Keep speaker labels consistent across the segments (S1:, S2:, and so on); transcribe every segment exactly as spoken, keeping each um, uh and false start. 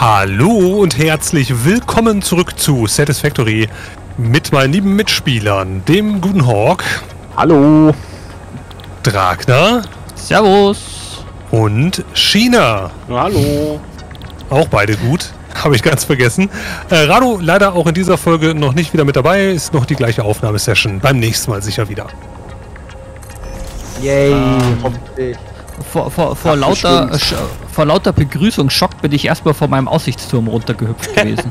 S1: Hallo und herzlich willkommen zurück zu Satisfactory mit meinen lieben Mitspielern, dem guten Hawk.
S2: Hallo.
S1: Dragner.
S3: Servus.
S1: Und China.
S2: Ja, hallo.
S1: Auch beide gut. Habe ich ganz vergessen. Äh, Rado leider auch in dieser Folge noch nicht wieder mit dabei. Ist noch die gleiche Aufnahmesession. Beim nächsten Mal sicher wieder.
S2: Yay.
S3: Ähm,
S2: hoffentlich.
S3: Vor, vor, vor, lauter, äh, vor lauter Begrüßungsschock bin ich erstmal von meinem Aussichtsturm runtergehüpft gewesen.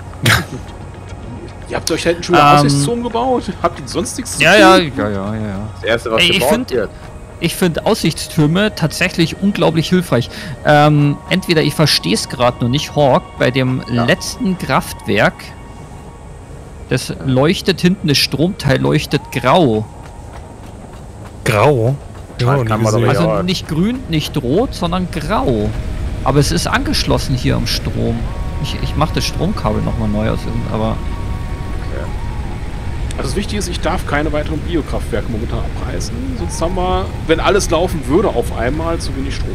S2: Ihr habt euch halt schon einen
S3: Ähm,
S2: Aussichtsturm gebaut? Habt ihr sonst nichts zu
S3: ja,
S2: tun?
S3: ja, ja, ja, ja.
S2: Das erste, was
S3: Ey, ich
S2: gebaut
S3: find-
S2: wird.
S3: Ich finde Aussichtstürme tatsächlich unglaublich hilfreich. Ähm, entweder ich verstehe es gerade nur nicht, Hawk, bei dem
S2: Ja.
S3: letzten Kraftwerk, das leuchtet hinten, das Stromteil leuchtet grau.
S1: Grau. Ja,
S2: Kann
S1: nie
S2: man doch
S1: gesehen.
S2: Ja.
S3: Also nicht grün, nicht rot, sondern grau. Aber es ist angeschlossen hier am Strom. Ich, ich mache das Stromkabel nochmal neu aus, irgend- aber
S2: Also das Wichtige ist, ich darf keine weiteren Biokraftwerke momentan abreißen. Sonst haben wir, wenn alles laufen würde, auf einmal zu wenig Strom.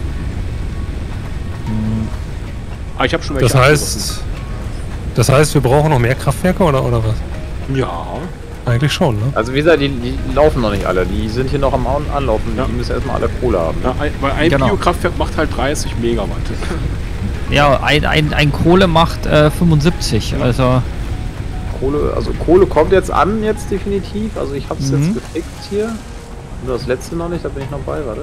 S3: hm,
S2: Aber ich habe schon welche
S1: Das heißt, das heißt, wir brauchen noch mehr Kraftwerke oder, oder was?
S2: abgerissen. Ja.
S1: Eigentlich schon, ne?
S4: Also wie gesagt, die, die laufen noch nicht alle. Die sind hier noch am An- Anlaufen.
S2: Ja.
S4: Die müssen erstmal alle Kohle haben.
S2: ja ein, weil ein
S3: Genau.
S2: Biokraftwerk macht halt dreißig Megawatt.
S3: ja, ein, ein, ein Kohle macht äh, fünfundsiebzig, also
S4: Kohle, also Kohle kommt jetzt an, jetzt definitiv. Also ich habe es
S3: Mhm.
S4: jetzt gefixt hier. Nur das letzte noch nicht, da bin ich noch bei, warte.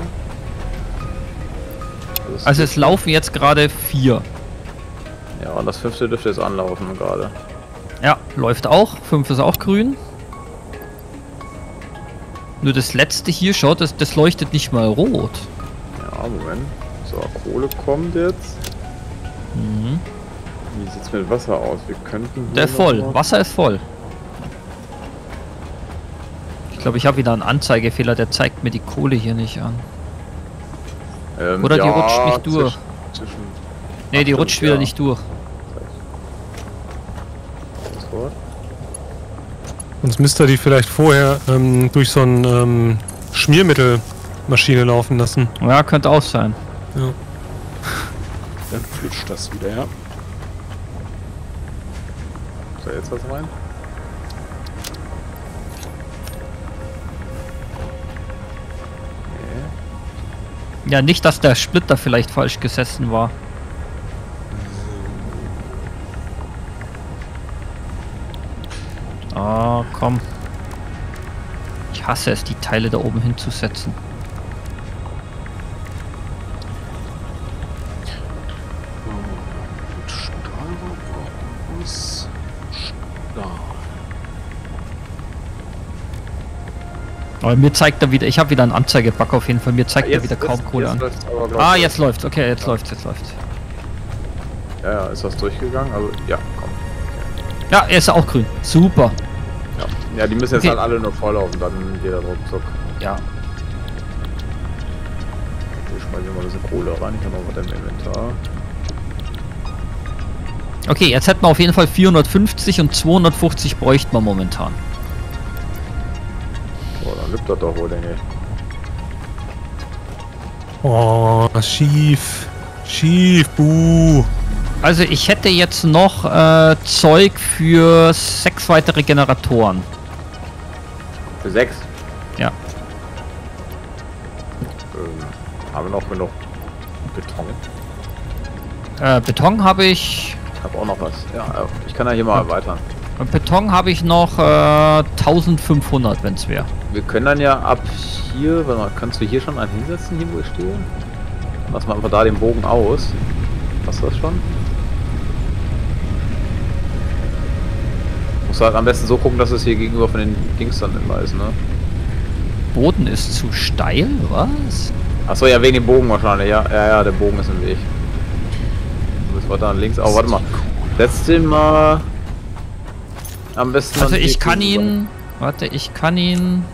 S4: Das
S3: also es laufen jetzt gerade vier.
S4: ja, und das fünfte dürfte jetzt anlaufen gerade.
S3: Ja, läuft auch. Fünf ist auch grün. Nur das letzte hier, schaut, das, das leuchtet nicht mal rot.
S4: Ja, Moment. So, Kohle kommt jetzt.
S3: Mhm.
S4: Wie sieht's mit Wasser aus? Wir könnten... hier
S3: Der ist voll.
S4: noch mal-
S3: Wasser ist voll. Ich glaube, ich habe wieder einen Anzeigefehler, der zeigt mir die Kohle hier nicht an.
S4: Ähm,
S3: Oder die
S4: ja,
S3: rutscht nicht durch.
S4: Zwischen, zwischen
S3: Ne, die
S4: Ach,
S3: rutscht
S4: ja.
S3: wieder nicht durch.
S4: das Wort.
S1: Sonst müsst ihr die vielleicht vorher ähm, durch so ein ähm, Schmiermittelmaschine laufen lassen.
S3: Ja, könnte auch sein.
S1: Ja.
S2: Dann flutscht das wieder, ja.
S4: So, jetzt was rein? Okay.
S3: Ja, nicht, dass der Splitter vielleicht falsch gesessen war. Oh, komm. Ich hasse es, die Teile da oben hinzusetzen.
S2: Und Stahl brauchen wir Stahl.
S3: Aber mir zeigt er wieder, ich habe wieder einen Anzeigebug auf jeden Fall, mir zeigt er
S4: Jetzt-
S3: wieder kaum
S4: jetzt-
S3: Kohle
S4: jetzt
S3: an.
S4: läuft's aber, glaub
S3: Ah,
S4: ich.
S3: jetzt läuft's, okay, jetzt läuft's, jetzt läuft's.
S4: Ja, ja, ist das durchgegangen? Also, ja, komm.
S3: Ja, er ist auch grün. Super.
S4: Ja, ja die müssen jetzt
S3: Okay.
S4: halt alle nur volllaufen, dann geht der ruckzuck.
S3: Ja.
S4: Wir schmeißen mal ein bisschen Kohle rein, ich habe noch was im Inventar.
S3: Okay, jetzt hätten wir auf jeden Fall vierhundertfünfzig und zweihundertfünfzig bräuchten wir momentan.
S4: Boah, dann lübt das doch wohl, denke ich.
S1: Oh, schief. Schief, buh.
S3: Also ich hätte jetzt noch äh, Zeug für sechs weitere Generatoren.
S4: Für sechs.
S3: Ja.
S4: Ähm, haben wir noch genug Beton?
S3: Äh, Beton habe ich...
S4: Ich habe auch noch was. Ja, äh, ich kann ja hier mal erweitern.
S3: Beton habe ich noch äh, eintausendfünfhundert, wenn es wäre.
S4: Wir können dann ja ab hier, warte mal, kannst du hier schon einen hinsetzen, hier wo ich stehe? Lass mal einfach da den Bogen aus. Hast du das schon? Musst du halt am besten so gucken, dass es hier gegenüber von den Dings dann immer ist, ne?
S3: Boden ist zu steil, was?
S4: Achso, ja, wegen dem Bogen wahrscheinlich, ja. Ja, ja, der Bogen ist im Weg. Du bist weiter links. Oh, warte mal. Setz den mal am besten.
S3: Also
S4: an
S3: ich
S4: hier
S3: kann
S4: gegenüber.
S3: ihn... Warte, ich kann ihn...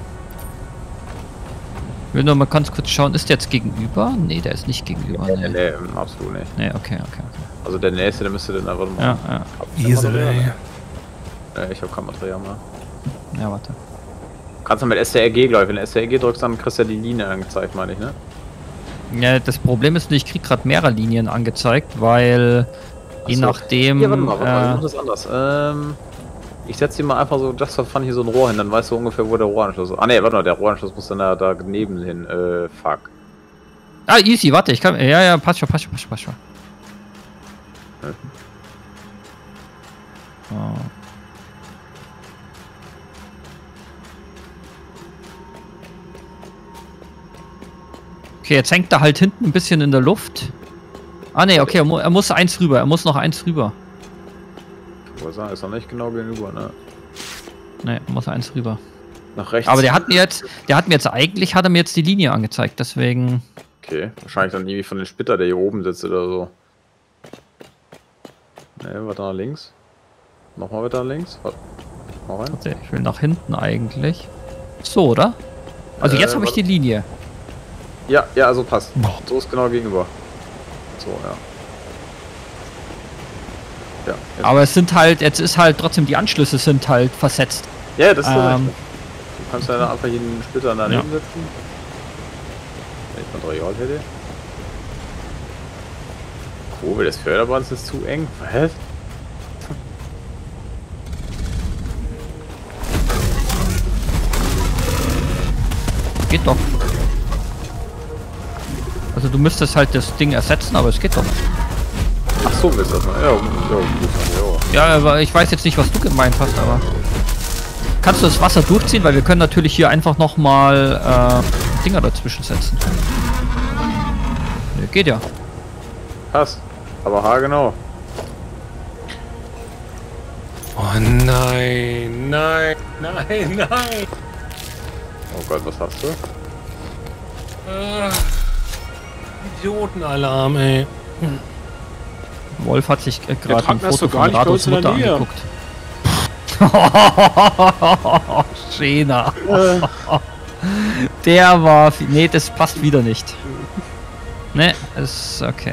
S3: Will nur mal ganz kurz schauen, ist der jetzt gegenüber? Nee, der ist nicht gegenüber.
S4: Nee,
S3: Nee,
S4: nee, nee, absolut nicht.
S3: nee okay, okay, okay.
S4: Also der nächste, der müsste dann einfach mal.
S3: Ja, ja.
S1: Esel, ey.
S4: Äh, ich habe kein Material mehr.
S3: Ja, warte.
S4: Kannst du mit S T R G, glaube ich. Wenn du S T R G drückst, dann kriegst du ja die Linie angezeigt, meine ich, ne?
S3: Ja, das Problem ist, ich krieg gerade mehrere Linien angezeigt, weil Je
S4: Achso.
S3: nachdem.
S4: Ja, warte mal, warte mal,
S3: äh,
S4: ich mach das anders. Ähm, ich setze hier mal einfach so just for fun hier so ein Rohr hin, dann weißt du ungefähr, wo der Rohranschluss ist. Ah ne, warte mal, der Rohranschluss muss dann da, da neben hin. Äh, fuck.
S3: Ah, easy, warte, ich kann. Ja, ja, passt schon, passt schon, passt schon, passt schon.
S4: Hm.
S3: So. Okay, jetzt hängt er halt hinten ein bisschen in der Luft. Ah ne, okay, er, mu er muss eins rüber, er muss noch eins rüber.
S4: Ich wollte sagen, ist noch nicht genau gegenüber, ne?
S3: Ne, er muss eins rüber.
S4: Nach rechts.
S3: Aber der hat mir jetzt, der hat mir jetzt eigentlich, hat er mir jetzt die Linie angezeigt, deswegen.
S4: Okay, wahrscheinlich dann irgendwie von dem Splitter, der hier oben sitzt oder so. Ne, weiter nach links. Nochmal weiter nach links. Warte. Mal rein.
S3: Warte, ich will nach hinten eigentlich. So, oder? Also
S4: Äh,
S3: jetzt habe ich
S4: warte.
S3: die Linie.
S4: Ja, ja, also passt.
S1: Boah.
S4: So ist genau gegenüber. So, ja. Ja, jetzt.
S3: Aber es sind halt, jetzt ist halt trotzdem, die Anschlüsse sind halt versetzt.
S4: Ja, das ist
S3: Ähm,
S4: ähm, Du kannst ja dann einfach hier einen Splitter daneben
S3: Ja.
S4: setzen. Wenn ich Material hätte. Kurbel des Förderbands ist zu eng. Was?
S3: Geht doch. Also du müsstest halt das Ding ersetzen, aber es geht doch.
S4: Ach so, willst du das mal? Ja, ja, gut, ja.
S3: Ja, aber ich weiß jetzt nicht, was du gemeint hast, aber... Kannst du das Wasser durchziehen? Weil wir können natürlich hier einfach nochmal äh, Dinger dazwischen setzen. Ne, geht ja.
S4: Passt. Aber haargenau.
S1: Oh nein, nein, nein, nein.
S4: Oh Gott, was hast du?
S1: Ah, Idiotenalarm, ey.
S3: Wolf hat sich äh,
S2: Der
S3: gerade ein
S2: Traktor ist
S3: Foto
S2: doch gar
S3: von
S2: nicht bei
S3: Rados
S2: uns in der
S3: Mutter
S2: Nähe.
S3: angeguckt. Schöner. Der war... fi- Nee, das passt wieder nicht. Ne, ist okay.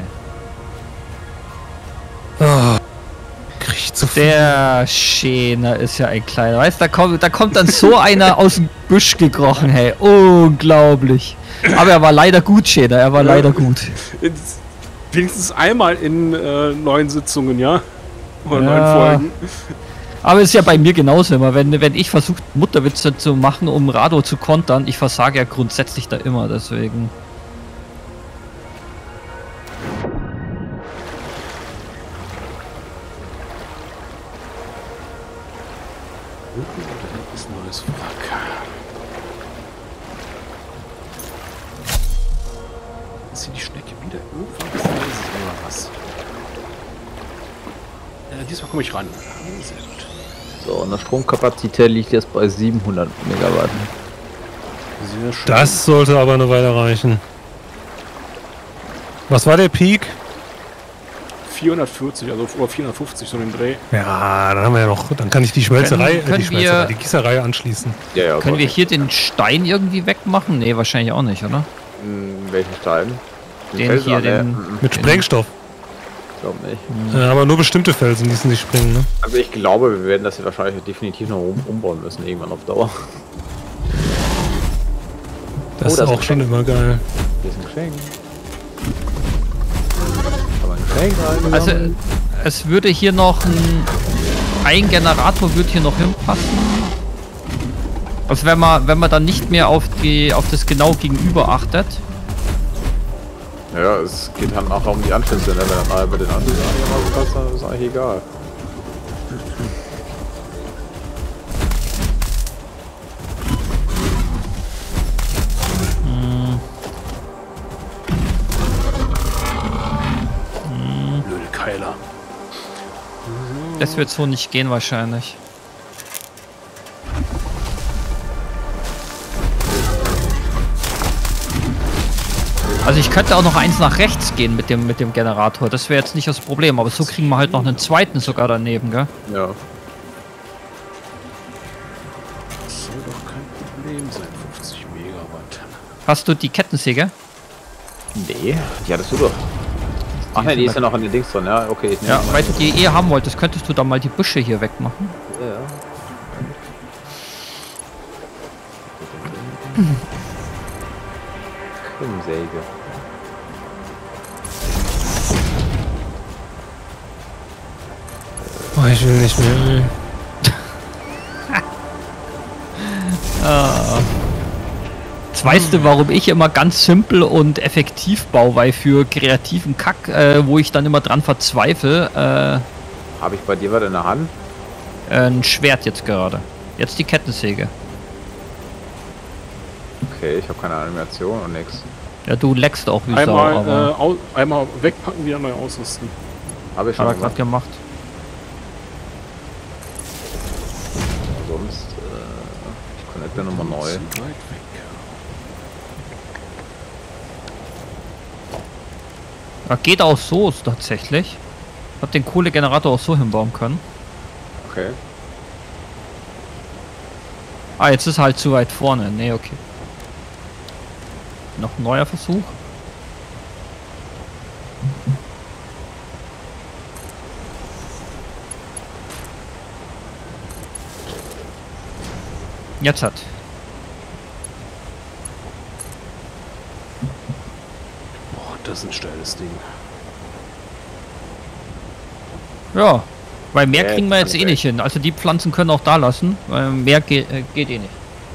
S1: Oh, krieg ich zu viel.
S3: Der Schäner ist ja ein kleiner. Weißt du, da kommt, da kommt dann so einer aus dem Büsch gekrochen, hey. Unglaublich. Aber er war leider gut, Schäner. Er war leider gut.
S2: Ins- Wenigstens einmal in äh, neun Sitzungen, ja? Oder
S3: Ja.
S2: neun Folgen.
S3: Aber es ist ja bei mir genauso immer. Wenn, wenn ich versuche, Mutterwitze zu machen, um Rado zu kontern, ich versage ja grundsätzlich da immer, deswegen.
S2: Das ist ein neues Wrack. Ist hier die Schnecke wieder irgendwann ist oder was? Ja, diesmal komme ich ran. Sehr gut.
S4: So, und die Stromkapazität liegt jetzt bei siebenhundert Megawatt.
S2: Sehr schön.
S1: Das sollte aber eine Weile reichen. Was war der Peak?
S2: vierhundertvierzig, also oder vierhundertfünfzig, so den Dreh.
S1: Ja, dann haben wir ja noch. Dann kann ich die Schmelzerei,
S3: Können- können
S1: äh, die Schmelzerei,
S3: wir-
S1: die Gießerei anschließen.
S4: Ja, ja,
S3: Können wir
S4: okay.
S3: hier den Stein irgendwie wegmachen? Nee, wahrscheinlich auch nicht, oder?
S4: Hm, welchen Stein?
S3: Den
S4: Felsen?
S3: hier,
S4: Ah,
S3: den-
S4: nee, mm,
S1: Mit
S3: Den-
S1: Sprengstoff.
S4: Ich glaube nicht.
S1: Äh, aber nur bestimmte Felsen ließen sich springen, ne?
S4: Also ich glaube, wir werden das hier wahrscheinlich definitiv noch um, umbauen müssen, irgendwann auf Dauer.
S1: Das
S4: Oh,
S1: ist
S4: das
S1: auch
S4: ist
S1: schon immer geil.
S4: Hier ist ein Geschenk. Aber ein Geschenk rein.
S3: Also, es würde hier noch ein... Ein Generator würde hier noch hinpassen. Also wenn man, wenn man dann nicht mehr auf die auf das genau Gegenüber achtet.
S4: Ja, es geht dann nachher um die Anschlüsse, ne? Wenn dann nachher bei den Anschlüssen einigermaßen passt, dann ist eigentlich egal.
S2: Blöde Keiler.
S3: Das wird so nicht gehen wahrscheinlich. Also ich könnte auch noch eins nach rechts gehen mit dem mit dem Generator. Das wäre jetzt nicht das Problem. Aber so kriegen wir halt noch einen zweiten sogar daneben, gell?
S4: Ja.
S2: Das soll doch kein Problem sein, fünfzig Megawatt.
S3: Hast du die Kettensäge?
S4: Nee, die hattest du doch. Ach ne, die ist ja noch an den Dings drin, ja, okay. Ich nehme
S3: Ja,
S4: mal-
S3: weil du die eh haben wolltest, könntest du da mal die Büsche hier wegmachen.
S4: Ja. Krummsäge.
S1: Oh, ich will nicht mehr.
S3: Ah. Jetzt weißt du, warum ich immer ganz simpel und effektiv baue, weil für kreativen Kack, äh, wo ich dann immer dran verzweifle, äh,
S4: Habe ich bei dir was in der Hand?
S3: ein Schwert jetzt gerade. Jetzt die Kettensäge.
S4: Okay, ich habe keine Animation und nix.
S3: Ja, du leckst auch wie Sau,
S2: Einmal,
S3: aber
S2: äh, au einmal wegpacken, wieder neu ausrüsten.
S4: Habe ich schon
S3: hat er gerade
S4: gemacht.
S3: gemacht.
S4: Sonst, äh, ich connecte nochmal neu.
S2: Zu weit weg.
S3: Ja, geht auch so tatsächlich. Hab den Kohlegenerator auch so hinbauen können.
S4: Okay.
S3: Ah, jetzt ist er halt zu weit vorne. Nee, okay. Noch ein neuer Versuch. Jetzt hat.
S2: Boah, das ist ein steiles Ding.
S3: Ja, weil mehr
S4: Ja,
S3: kriegen wir jetzt
S4: kann
S3: eh
S4: weg.
S3: nicht hin. Also die Pflanzen können auch da lassen, weil mehr ge äh, geht eh nicht.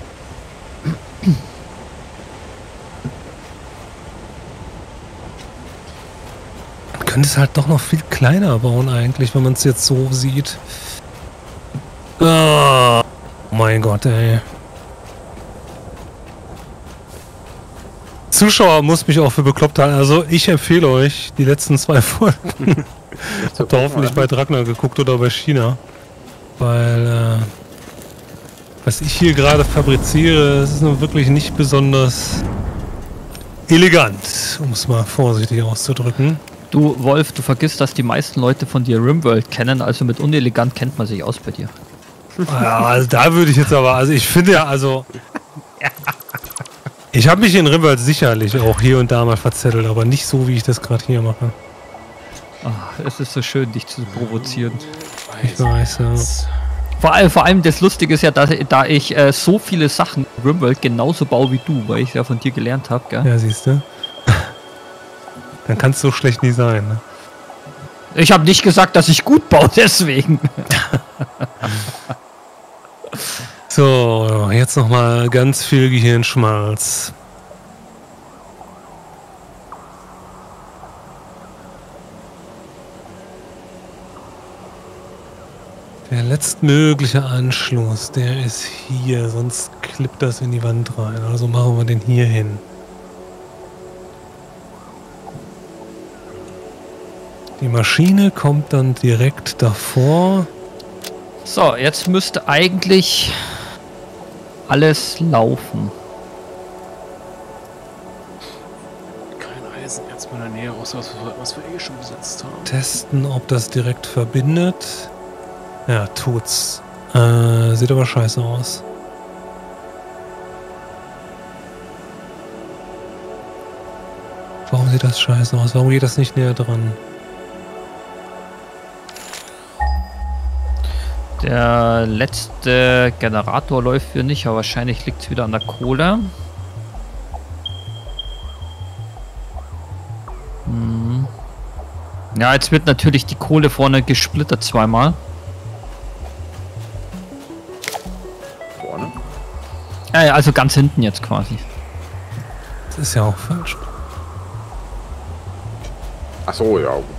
S1: Man könnte es halt doch noch viel kleiner bauen eigentlich, wenn man es jetzt so sieht. Oh mein Gott, ey. Zuschauer muss mich auch für bekloppt halten. Also ich empfehle euch die letzten zwei Folgen. Habt ihr hoffentlich bei Dragner geguckt oder bei China. Weil äh, was ich hier gerade fabriziere, ist nun wirklich nicht besonders elegant, um es mal vorsichtig auszudrücken.
S3: Du, Wolf, du vergisst, dass die meisten Leute von dir Rimworld kennen, also mit unelegant kennt man sich aus bei dir.
S1: Ja, also da würde ich jetzt aber, also ich finde ja, also ich habe mich in Rimworld sicherlich auch hier und da mal verzettelt, aber nicht so, wie ich das gerade hier mache.
S3: Ach, es ist so schön, dich zu provozieren.
S1: Ich weiß, ja.
S3: Vor allem, vor allem das Lustige ist ja, dass, da ich äh, so viele Sachen in Rimworld genauso baue wie du, weil ich ja von dir gelernt habe, gell?
S1: Ja, siehst du. Dann kann es so schlecht nicht sein, ne?
S3: Ich habe nicht gesagt, dass ich gut baue, deswegen.
S1: So, jetzt nochmal ganz viel Gehirnschmalz. Der letztmögliche Anschluss, der ist hier, sonst klippt das in die Wand rein. Also machen wir den hier hin. Die Maschine kommt dann direkt davor.
S3: So, jetzt müsste eigentlich alles laufen.
S2: Kein Eisenerz mehr in der Nähe, außer was wir, was wir eh schon besetzt haben.
S1: Testen, ob das direkt verbindet. Ja, tut's. Äh, sieht aber scheiße aus. Warum sieht das scheiße aus? Warum geht das nicht näher dran?
S3: Der letzte Generator läuft hier nicht, aber wahrscheinlich liegt es wieder an der Kohle. Hm. Ja, jetzt wird natürlich die Kohle vorne gesplittert zweimal.
S4: Vorne?
S3: Äh, also ganz hinten jetzt quasi.
S1: Das ist ja auch falsch.
S4: Ach so, ja gut.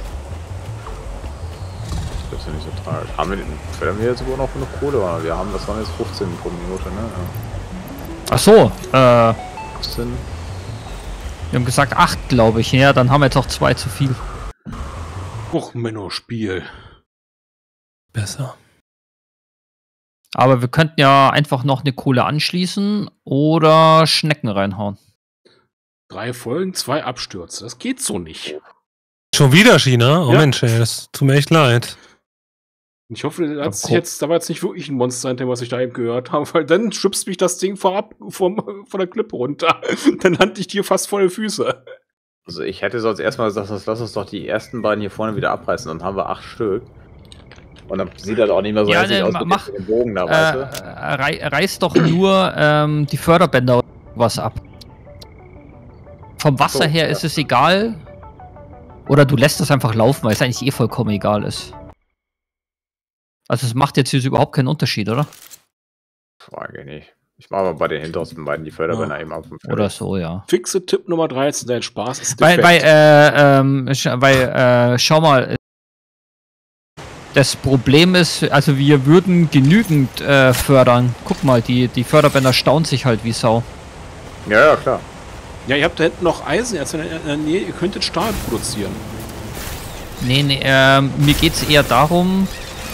S4: Das ist ja nicht so tragisch. Haben wir, den, haben wir jetzt aber noch genug Kohle? Wir haben, das waren jetzt fünfzehn pro Minute, ne? Ja.
S3: Ach so, äh,
S4: fünfzehn.
S3: wir haben gesagt acht, glaube ich. Ja, dann haben wir jetzt auch zwei zu viel.
S2: Och, Männerspiel.
S1: Besser.
S3: Aber wir könnten ja einfach noch eine Kohle anschließen oder Schnecken reinhauen.
S2: Drei Folgen, zwei Abstürze. Das geht so nicht.
S1: Schon wieder China? Oh
S2: Ja.
S1: Mensch, ey, das tut mir echt leid.
S2: Ich hoffe, da, hat's
S3: Ja,
S2: jetzt, da war jetzt nicht wirklich ein Monster hinter, was ich da eben gehört habe, weil dann schubst mich das Ding vorab vom, von der Klippe runter. Dann lande ich dir fast vor die Füße.
S4: Also ich hätte sonst erstmal gesagt, lass uns doch die ersten beiden hier vorne wieder abreißen. Dann haben wir acht Stück. Und dann sieht das auch nicht mehr so
S3: Ja,
S4: hässlich
S3: ne,
S4: aus
S3: ma-
S4: mit
S3: mach-
S4: dem Bogen da,
S3: Äh,
S4: weißt du?
S3: rei reiß doch nur ähm, die Förderbänder oder was ab. Vom Wasser
S4: So,
S3: her
S4: ja.
S3: ist es egal. Oder du lässt es einfach laufen, weil es eigentlich eh vollkommen egal ist. Also es macht jetzt hier überhaupt keinen Unterschied, oder?
S4: Frage ich nicht. Ich mache mal bei den hintersten beiden die Förderbrenner
S2: Ja.
S4: eben auf dem Feld.
S3: Oder so, ja.
S2: Fixe Tipp Nummer dreizehn, dein Spaß ist
S3: Weil,
S2: defekt.
S3: weil, äh, ähm, sch- weil, äh, schau mal, das Problem ist, also wir würden genügend äh, fördern. Guck mal, die, die Förderbänder stauen sich halt wie Sau.
S4: Ja, ja, klar.
S2: Ja, ihr habt da hinten noch Eisenerz in der Nähe, ihr könntet Stahl produzieren.
S3: Nee, nee, ähm, mir geht's eher darum,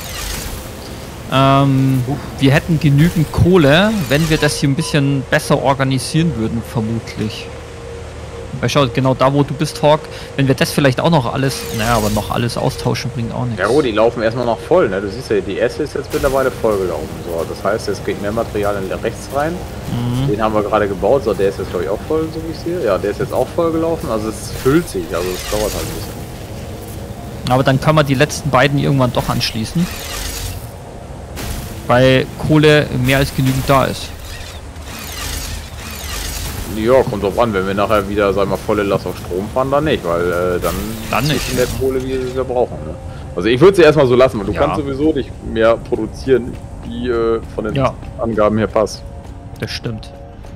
S3: ähm, wir hätten genügend Kohle, wenn wir das hier ein bisschen besser organisieren würden, vermutlich. Weil schau, genau da, wo du bist, Hawk, wenn wir das vielleicht auch noch alles, naja, aber noch alles austauschen bringt auch nichts.
S4: Ja gut, die laufen erstmal noch voll, ne? Du siehst ja, die erste ist jetzt mittlerweile voll gelaufen. So, das heißt, es geht mehr Material in rechts rein.
S3: Mhm.
S4: Den haben wir gerade gebaut, so der ist jetzt glaube ich auch voll, so wie ich sehe. Ja, der ist jetzt auch voll gelaufen, also es füllt sich, also es dauert halt ein bisschen.
S3: Aber dann kann man die letzten beiden irgendwann doch anschließen. Weil Kohle mehr als genügend da ist.
S4: Ja, kommt drauf an, wenn wir nachher wieder, sagen wir, volle Last auf Strom fahren, dann nicht, weil äh, dann,
S3: Dann
S4: zieht
S3: nicht.
S4: die der Kohle, wie wir brauchen. Ne? Also ich würde sie erstmal so lassen, weil du
S3: Ja.
S4: kannst sowieso nicht mehr produzieren, wie äh, von den
S3: Ja.
S4: Angaben her passt.
S3: Das stimmt.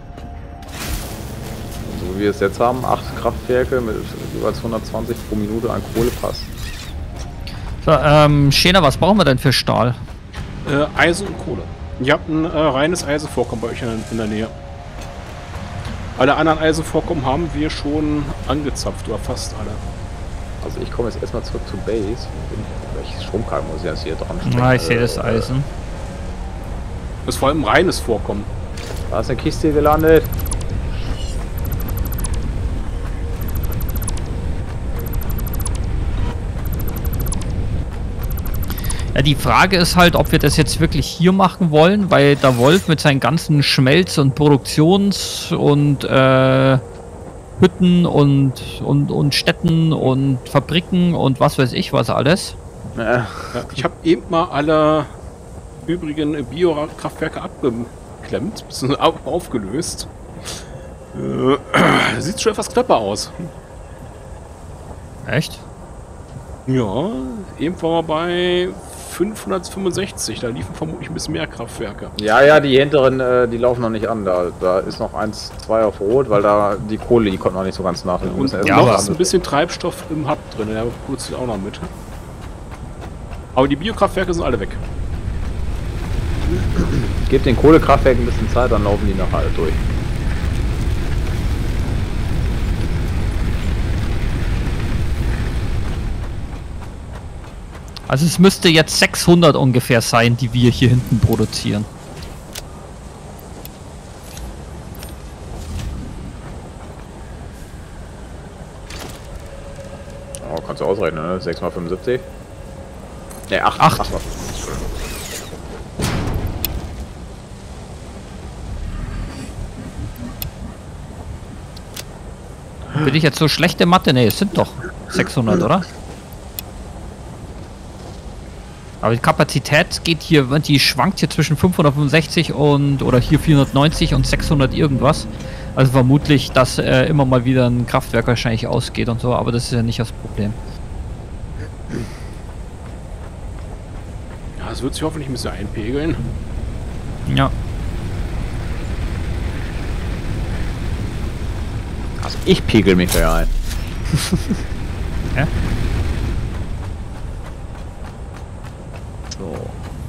S4: So wie wir es jetzt haben, acht Kraftwerke mit jeweils hundertzwanzig pro Minute an Kohle passt.
S3: So, ähm, Schena, was brauchen wir denn für Stahl?
S2: Äh, Eisen und Kohle. Ihr habt ein äh, reines Eisenvorkommen bei euch in, in der Nähe. Alle anderen Eisenvorkommen haben wir schon angezapft, oder fast alle.
S4: Also ich komme jetzt erstmal zurück zu Base. Welches Stromkabel muss ich jetzt hier dran stecken?
S3: Ah, ich sehe
S4: Äh,
S3: das Eisen.
S2: Das ist vor allem ein reines Vorkommen.
S4: Da ist eine Kiste gelandet.
S3: Ja, die Frage ist halt, ob wir das jetzt wirklich hier machen wollen, weil der Wolf mit seinen ganzen Schmelz- und Produktions- und äh, Hütten und, und, und Städten und Fabriken und was weiß ich was alles.
S4: Äh,
S2: Ja, ich habe eben mal alle übrigen Biokraftwerke abgeklemmt, bzw. au- aufgelöst. Äh, sieht schon etwas knapper aus.
S3: Echt?
S2: Ja, eben waren wir bei fünfhundertfünfundsechzig, da liefen vermutlich ein bisschen mehr Kraftwerke.
S4: Ja, ja, die hinteren, äh, die laufen noch nicht an. Da, da ist noch eins, zwei auf Rot, weil da die Kohle, die kommt noch nicht so ganz nach. Wir
S2: Und
S4: müssen erst
S3: ja,
S2: noch
S4: mal
S2: ist ein bisschen Treibstoff im Hub drin, der produziert auch noch mit. Aber die Biokraftwerke sind alle weg.
S4: Gebt den Kohlekraftwerken ein bisschen Zeit, dann laufen die nachher alle durch.
S3: Also es müsste jetzt sechshundert ungefähr sein, die wir hier hinten produzieren.
S4: Oh, kannst du ausrechnen, ne? sechs mal fünfundsiebzig? Ne, acht.
S3: Acht.
S4: acht mal.
S3: Bin ich jetzt so schlechte Mathe? Ne, es sind doch sechshundert, oder? Aber die Kapazität geht hier, die schwankt hier zwischen fünfhundertfünfundsechzig und, oder hier vierhundertneunzig und sechshundert irgendwas. Also vermutlich, dass äh, immer mal wieder ein Kraftwerk wahrscheinlich ausgeht und so, aber das ist ja nicht das Problem.
S2: Ja, es wird sich hoffentlich ein bisschen einpegeln.
S3: Ja.
S4: Also ich pegel mich da ein.
S3: Ja.
S4: So.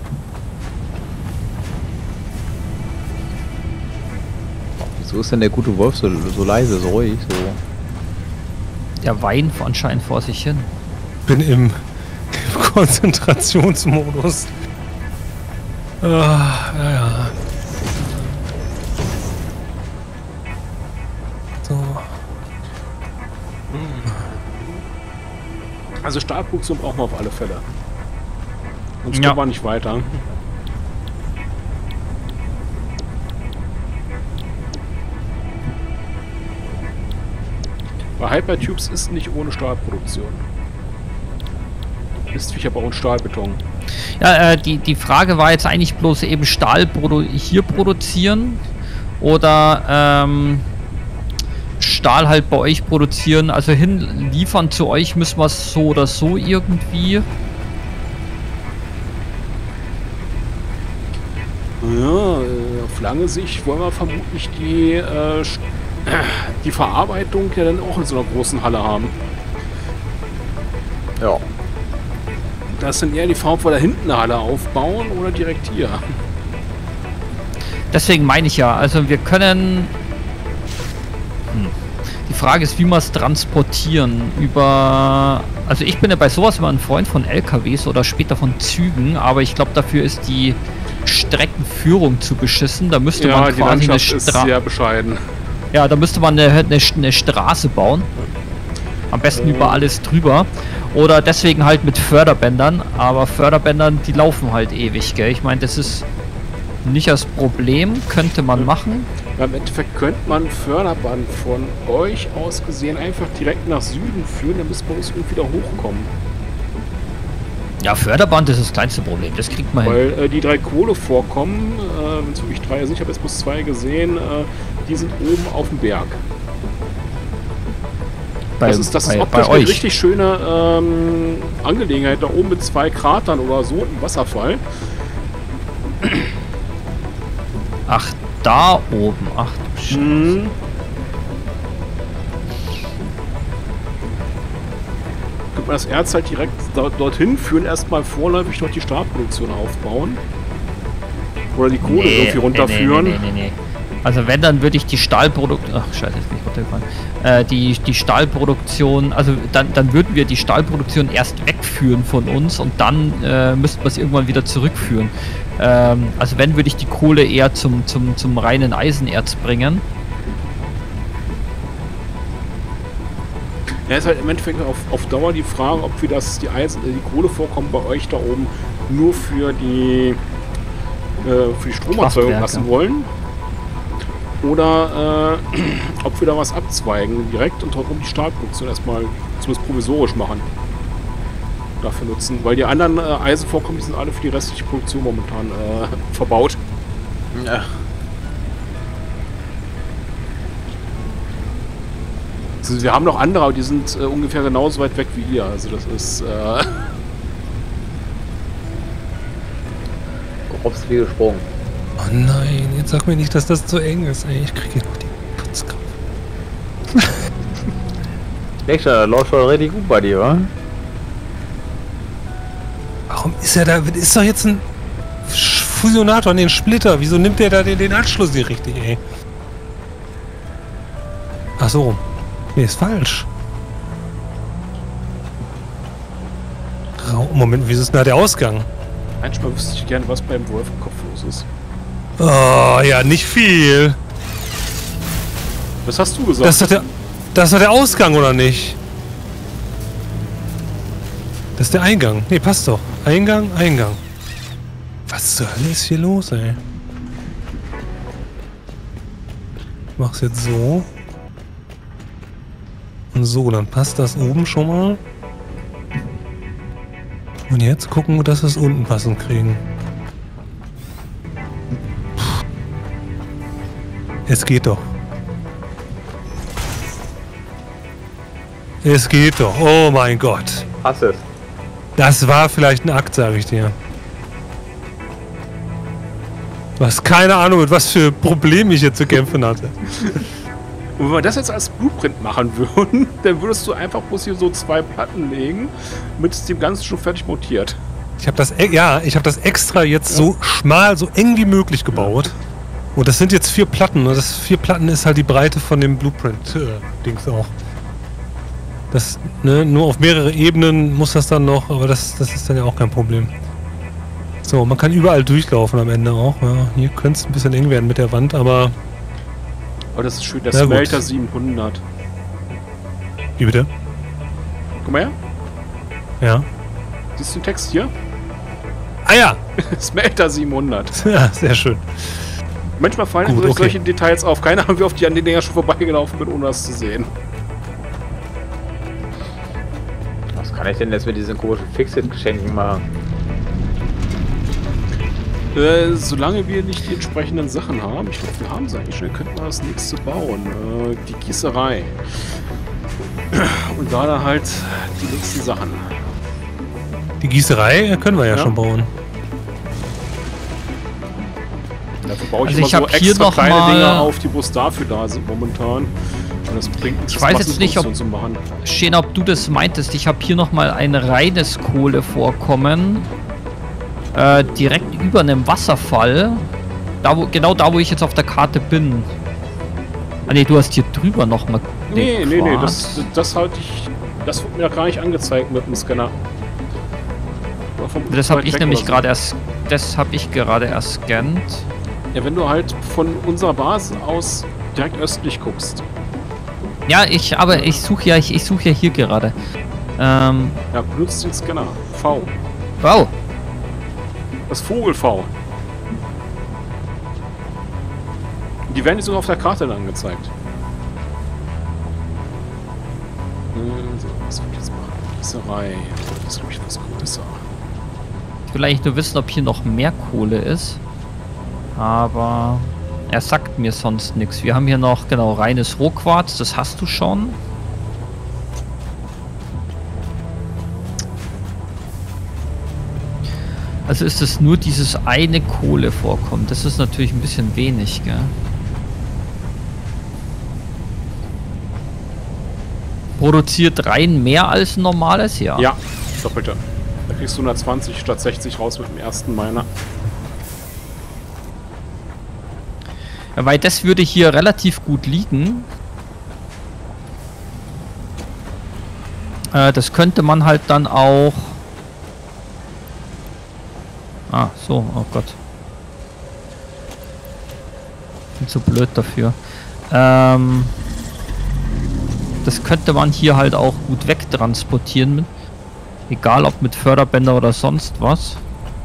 S4: Oh, wieso ist denn der gute Wolf so, so leise, so ruhig, so?
S3: Der Wein anscheinend vor sich hin.
S1: Bin im, im Konzentrationsmodus. Ah, ja, ja. So.
S2: Also Stahlproduktion brauchen wir auf alle Fälle. Sonst
S3: Ja.
S2: kommen wir nicht weiter. Bei Hypertubes ist nicht ohne Stahlproduktion. Ist Viecher bei uns Stahlbeton.
S3: Ja, äh, die, die Frage war jetzt eigentlich bloß eben Stahl produ hier produzieren oder ähm, Stahl halt bei euch produzieren. Also hinliefern zu euch müssen wir es so oder so irgendwie.
S2: Ja, äh, auf lange Sicht wollen wir vermutlich die, äh, sch- die Verarbeitung ja dann auch in so einer großen Halle haben.
S4: Ja.
S2: Das sind eher die Frage, ob wir da hinten eine Halle aufbauen oder direkt hier.
S3: Deswegen meine ich ja, also wir können... Hm. Die Frage ist, wie wir es transportieren über... Also ich bin ja bei sowas immer ein Freund von L K Ws oder später von Zügen, aber ich glaube, dafür ist die Streckenführung zu beschissen. Da müsste
S2: Ja,
S3: man
S2: die
S3: quasi eine
S2: Landschaft ist
S3: Stra
S2: sehr bescheiden.
S3: Ja, da müsste man eine, eine, eine Straße bauen. Am besten über alles drüber. Oder deswegen halt mit Förderbändern. Aber Förderbändern, die laufen halt ewig, gell? Ich meine, das ist nicht das Problem. Könnte man machen.
S2: Ja, im Endeffekt könnte man Förderband von euch aus gesehen einfach direkt nach Süden führen, dann müssen wir uns irgendwie da hochkommen.
S3: Ja, Förderband ist das kleinste Problem. Das kriegt man hin.
S2: Weil äh, die drei Kohlevorkommen, äh, wenn es wirklich drei sind, ich habe jetzt bloß zwei gesehen, äh, die sind oben auf dem Berg.
S3: Bei,
S2: das ist, das
S3: bei,
S2: ist optisch
S3: bei
S2: eine
S3: euch.
S2: richtig schöne ähm, Angelegenheit, da oben mit zwei Kratern oder so, im Wasserfall.
S3: Ach, da oben. Ach du Scheiße.
S2: Mhm. Könnte man das Erz halt direkt dort, dorthin führen, erstmal vorläufig dort die Stahlproduktion aufbauen. Oder die Kohle irgendwie runterführen.
S3: Nee, nee, nee, nee, nee. Also wenn, dann würde ich die Stahlproduktion... Ach, scheiße, jetzt bin ich runtergefallen. Äh, die, die Stahlproduktion... Also dann, dann würden wir die Stahlproduktion erst wegführen von uns und dann äh, müssten wir es irgendwann wieder zurückführen. Ähm, also wenn, würde ich die Kohle eher zum, zum, zum reinen Eisenerz bringen.
S2: Ja, ist halt im Endeffekt auf, auf Dauer die Frage, ob wir das, die, Eisen, die Kohlevorkommen bei euch da oben nur für die, äh, für die Stromerzeugung
S3: Kraftwerke.
S2: lassen wollen. Oder äh, ob wir da was abzweigen direkt und darum die Stahlproduktion erstmal zumindest provisorisch machen. Dafür nutzen. Weil die anderen äh, Eisenvorkommen, die sind alle für die restliche Produktion momentan äh, verbaut.
S4: Ja.
S2: Also wir haben noch andere, aber die sind äh, ungefähr genauso weit weg wie ihr. Also das ist... Äh,
S4: Grob viel gesprungen.
S1: Oh nein, jetzt sag mir nicht, dass das zu eng ist, ey. Ich krieg hier noch die Putzkraft.
S4: Nächster, läuft schon richtig gut bei dir, wa?
S1: Warum ist er da? Ist doch jetzt ein Fusionator, nee, ein Splitter. Wieso nimmt der da den, den Anschluss nicht richtig, ey? Ach so. Nee, ist falsch. Rau Moment, wieso ist denn da der Ausgang?
S2: manchmal wüsste ich gerne, was beim Wolf im Kopf los ist.
S1: Oh, ja, nicht viel.
S2: Was hast du gesagt?
S1: Das ist doch der, das ist doch der Ausgang, oder nicht? Das ist der Eingang. Nee, passt doch. Eingang, Eingang. Was zur Hölle ist hier los, ey? Ich mach's jetzt so. Und so, dann passt das oben schon mal. Und jetzt gucken, dass wir es unten passend kriegen. Es geht doch. Es geht doch. Oh mein Gott.
S4: Hast es.
S1: Das war vielleicht ein Akt, sage ich dir. Du hast keine Ahnung, mit was für Problemen ich jetzt zu kämpfen hatte.
S2: Und wenn wir das jetzt als Blueprint machen würden, dann würdest du einfach bloß hier so zwei Platten legen, mit dem Ganzen schon fertig montiert.
S1: Ich habe das, e- ja, ich habe das extra jetzt so schmal, so eng wie möglich gebaut. Und das sind jetzt vier Platten. Und das vier Platten ist halt die Breite von dem Blueprint-Dings auch. Das, ne, nur auf mehrere Ebenen muss das dann noch, aber das, das ist dann ja auch kein Problem. So, man kann überall durchlaufen am Ende auch. Ja. Hier könnte es ein bisschen eng werden mit der Wand, aber...
S2: Aber das ist schön, der
S1: Ja, gut.
S2: Smelter siebenhundert.
S1: Wie bitte?
S2: Guck mal her.
S1: Ja.
S2: Siehst du den Text hier?
S1: Ah ja!
S2: Smelter siebenhundert.
S1: Ja, sehr schön.
S2: Manchmal fallen
S1: Gut,
S2: solche,
S1: okay.
S2: solche Details auf. Keiner haben wir auf die an den Dinger schon vorbeigelaufen bin, ohne das zu sehen.
S4: Was kann ich denn jetzt mit diesen komischen Fixit-Geschenken machen?
S2: Äh, solange wir nicht die entsprechenden Sachen haben, ich glaube, wir haben sie eigentlich schon, könnten wir das nächste bauen. Äh, die Gießerei. Und da dann halt die nächsten Sachen.
S1: Die Gießerei können wir ja,
S2: Ja.
S1: schon bauen.
S2: Dafür baue ich
S3: Also
S2: immer
S3: ich
S2: so
S3: hab hier
S2: extra
S3: noch
S2: kleine
S3: mal-
S2: Dinge auf, die bloß dafür da sind momentan. Und das bringt uns
S3: Ich weiß jetzt nicht, ob-
S2: zu machen.
S3: Schön, ob du das meintest. Ich habe hier nochmal ein reines Kohlevorkommen. Äh, direkt über einem Wasserfall. Da, wo, genau da, wo ich jetzt auf der Karte bin. Ah ne, du hast hier drüber nochmal.
S2: Nee, nee, nee, das, das halte ich. Das wird mir gar nicht angezeigt mit dem Scanner. War vom
S3: Das habe
S2: weit
S3: ich
S2: weg
S3: nämlich
S2: oder so.
S3: gerade erst. Das habe ich gerade erst scannt.
S2: Ja, wenn du halt von unserer Basis aus direkt östlich guckst.
S3: Ja, ich, aber ich suche ja, ich, ich suche ja hier gerade. Ähm,
S2: Ja, benutzt den Scanner. V.
S3: wow.
S2: Das Vogel-V. Die werden jetzt sogar auf der Karte dann angezeigt. Hm, so, was will ich jetzt machen? Gießerei. Das ist, glaube ich, was Gutes.
S3: Ich will eigentlich nur wissen, ob hier noch mehr Kohle ist. Aber er sagt mir sonst nichts. Wir haben hier noch, genau, reines Rohquarz. Das hast du schon. Also ist es nur dieses eine Kohlevorkommen. Das ist natürlich ein bisschen wenig, gell? Produziert rein mehr als ein normales, ja.
S2: Ja, doppelte. Da kriegst du hundertzwanzig statt sechzig raus mit dem ersten Miner.
S3: Ja, weil das würde hier relativ gut liegen. Äh, das könnte man halt dann auch... Ah, so, oh Gott. Bin zu blöd dafür. Ähm, das könnte man hier halt auch gut wegtransportieren. Mit, egal ob mit Förderbänder oder sonst was.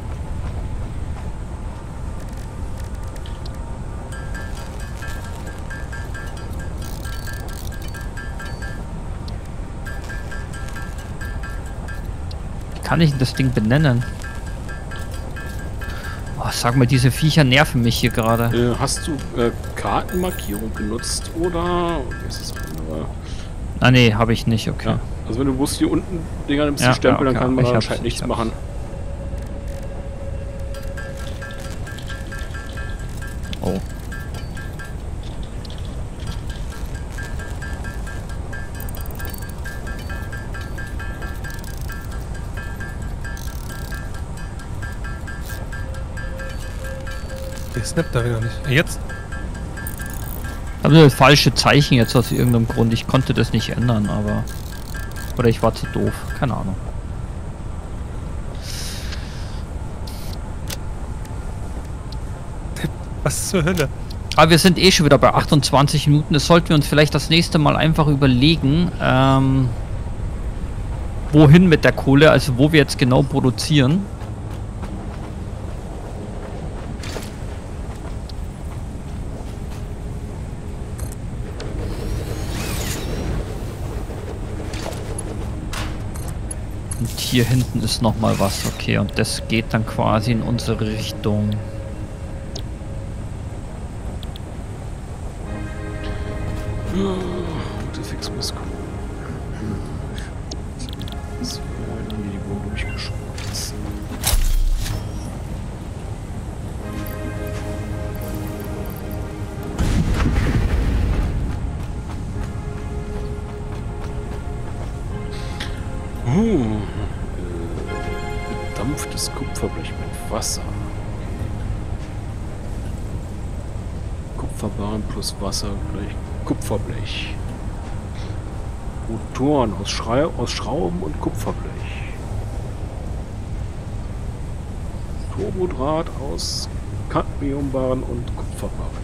S3: Wie kann ich denn das Ding benennen? Oh, sag mal, diese Viecher nerven mich hier gerade.
S2: Äh, hast du äh, Kartenmarkierung genutzt oder... Wie ist das andere?
S3: Ah nee, habe ich nicht, okay.
S2: Ja. Also wenn du bloß hier unten Dinger nimmst,
S3: Ja,
S2: die Stempel,
S3: ja,
S2: dann
S3: okay,
S2: kann man
S3: ich
S2: da
S3: hab's,
S2: anscheinend
S3: ich
S2: nichts
S3: hab's.
S2: machen.
S3: Oh.
S1: Der snappt da wieder nicht. Jetzt?
S3: Ich habe nur das falsche Zeichen jetzt aus irgendeinem Grund. Ich konnte das nicht ändern, aber... Oder ich war zu doof. Keine Ahnung.
S1: Was zur Hölle?
S3: Aber wir sind eh schon wieder bei achtundzwanzig Minuten. Das sollten wir uns vielleicht das nächste Mal einfach überlegen, ähm, wohin mit der Kohle, also wo wir jetzt genau produzieren. Und hier hinten ist noch mal was, okay, und das geht dann quasi in unsere Richtung.
S2: Gute Fix muss kommen. Das war leider nie die Wohnung durchgeschmutzt. Uh, äh, bedampftes Kupferblech mit Wasser. Kupferbahn plus Wasser gleich Kupferblech. Motoren aus, Schrei aus Schrauben und Kupferblech. Turbodraht aus Cadmiumbarren und Kupferbarren.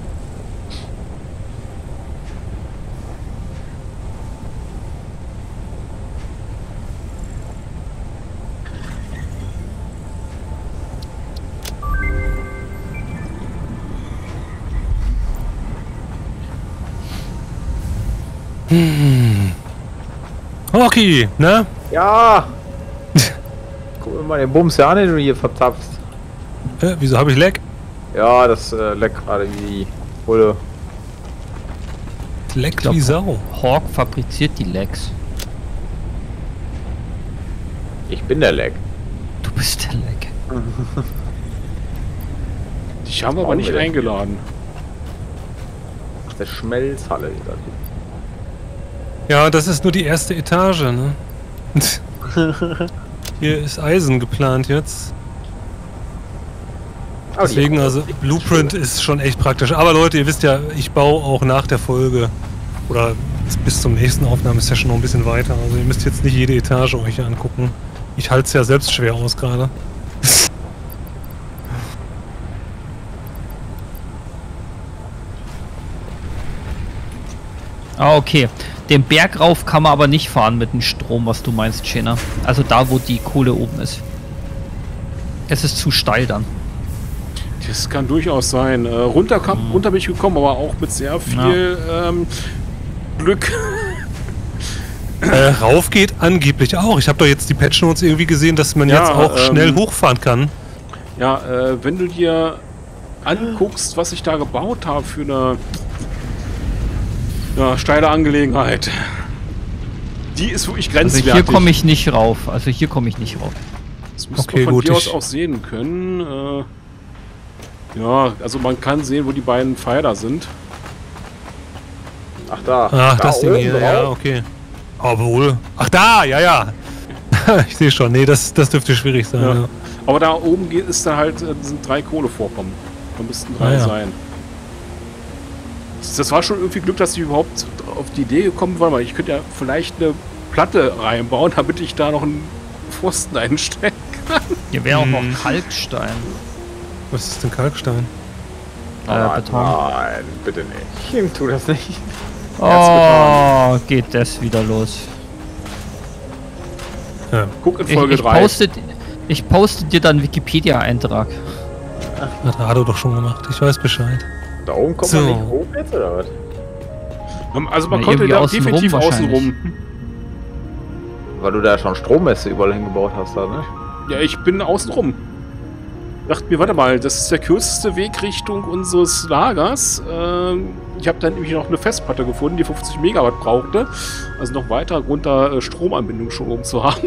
S1: Okay, ne?
S4: Ja! Guck mir mal den Bums ja an, den du hier verzapfst.
S1: Äh, wieso habe ich Lag?
S4: Ja, das äh, leckt gerade wie die Bulle.
S1: Leckt
S3: glaub,
S1: wie Sau.
S3: Hawk fabriziert die Lags.
S4: Ich bin der Leck.
S3: Du bist der Lag.
S2: Dich haben wir aber nicht
S4: wir denn?
S2: eingeladen.
S4: Ach, der Schmelzhalle. Wieder.
S1: Ja, das ist nur die erste Etage, ne? Hier ist Eisen geplant jetzt.
S4: Aber die-
S1: Deswegen, also Blueprint ist schon echt praktisch. Aber Leute, ihr wisst ja, ich baue auch nach der Folge oder bis zum nächsten Aufnahmesession noch ein bisschen weiter. Also ihr müsst jetzt nicht jede Etage euch angucken. Ich halte es ja selbst schwer aus gerade.
S3: Ah, okay. Den Berg rauf kann man aber nicht fahren mit dem Strom, was du meinst, Chena. Also da, wo die Kohle oben ist. Es ist zu steil dann.
S2: Das kann durchaus sein. Äh, runter, kam,
S3: Mhm.
S2: runter bin ich gekommen, aber auch mit sehr viel ähm, Glück.
S1: Äh, rauf geht angeblich auch. Ich habe doch jetzt die Patch Notes irgendwie gesehen, dass man
S2: Ja,
S1: jetzt auch
S2: ähm,
S1: schnell hochfahren kann.
S2: Ja, äh, wenn du dir anguckst, was ich da gebaut habe für eine ja, steile Angelegenheit. Die ist wirklich
S3: Also
S2: grenzwertig.
S3: hier komme ich nicht rauf. Also hier komme ich nicht rauf.
S2: Das müsste
S1: Okay,
S2: man von
S1: gut,
S2: dir aus
S1: ich-
S2: auch sehen können. Äh, ja, also man kann sehen, wo die beiden Pfeiler sind.
S4: Ach da.
S1: Ach,
S4: da
S1: das Ding
S4: oben
S1: hier,
S4: drauf.
S1: ja, okay. Obwohl. Ach da, ja, ja. Ich sehe schon, nee, das, das dürfte schwierig sein.
S2: Ja.
S1: Ja.
S2: Aber da oben geht, ist da halt, äh, sind drei Kohlevorkommen. Da müssten drei
S1: Ah, ja.
S2: sein. Das, das war schon irgendwie Glück, dass ich überhaupt auf die Idee gekommen war, weil ich könnte ja vielleicht eine Platte reinbauen, damit ich da noch einen Pfosten einstellen kann.
S3: Hier wäre auch noch
S1: Hm.
S3: Kalkstein.
S1: Was ist denn Kalkstein?
S4: Ah,
S3: Äh, Beton.
S4: Nein, bitte nicht. Ihm tu das nicht.
S3: Oh, geht das wieder los.
S1: Ja,
S2: Guck in
S3: Ich,
S2: Folge
S3: ich,
S2: drei.
S3: poste, ich poste dir dann einen Wikipedia-Eintrag.
S1: hat Rado doch schon gemacht. Ich weiß Bescheid.
S4: Da oben kommt
S1: So.
S4: man nicht hoch jetzt, oder was?
S2: Also man
S3: Na,
S2: konnte
S3: irgendwie
S2: da
S3: außen
S2: definitiv
S3: rum
S2: außen rum.
S4: Weil du da schon Strommesse überall hingebaut hast, da, ne?
S2: Ja, ich bin außen rum. Dachte mir, warte mal, das ist der kürzeste Weg Richtung unseres Lagers. Ähm, ich habe dann nämlich noch eine Festplatte gefunden, die fünfzig Megawatt brauchte. Also noch weiter Grund, da äh, Stromanbindung schon oben zu haben.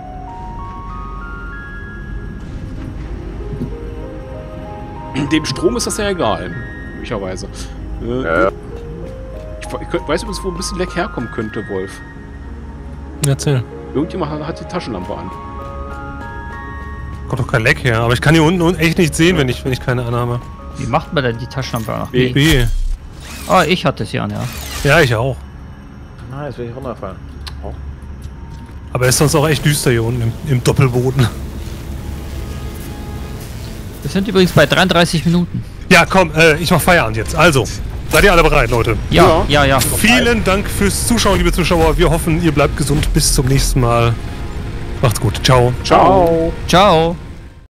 S2: Dem Strom ist das ja egal, möglicherweise. Äh,
S4: Ja, ja.
S2: ich, ich weiß übrigens, wo ein bisschen Leck herkommen könnte, Wolf.
S1: Erzähl.
S2: Irgendjemand hat- hat die Taschenlampe an.
S1: Kommt doch kein Leck her. Aber ich kann hier unten echt nicht sehen, wenn ich, wenn ich keine anhabe.
S3: Wie macht man denn die Taschenlampe an?
S2: B.
S1: B.
S3: Ah, ich hatte es ja, ja.
S1: Ja, ich auch.
S4: Nein, jetzt will ich runterfallen. Oh.
S1: Aber es ist sonst auch echt düster hier unten im, im Doppelboden.
S3: Wir sind übrigens bei dreiunddreißig Minuten.
S1: Ja, komm, äh, ich mach Feierabend jetzt. Also, seid ihr alle bereit, Leute?
S3: Ja, ja, ja.
S1: Vielen Dank fürs Zuschauen, liebe Zuschauer. Wir hoffen, ihr bleibt gesund. Bis zum nächsten Mal. Macht's gut. Ciao.
S2: Ciao.
S3: Ciao.